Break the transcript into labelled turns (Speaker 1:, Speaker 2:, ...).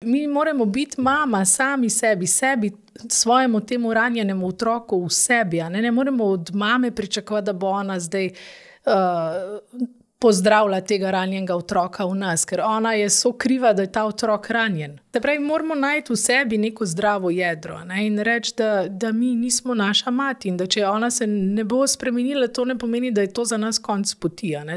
Speaker 1: mi moramo biti mama sami sebi, svojemu temu ranjenemu otroku v sebi. Ne moremo od mame pričakovati, da bo ona zdaj pozdravila tega ranjenega otroka v nas, ker ona je kriva, da je ta otrok ranjen. Se pravi, moramo najti v sebi neko zdravo jedro, in reči, da mi nismo naša mati in da če ona se ne bo spremenila, to ne pomeni, da je to za nas konec poti.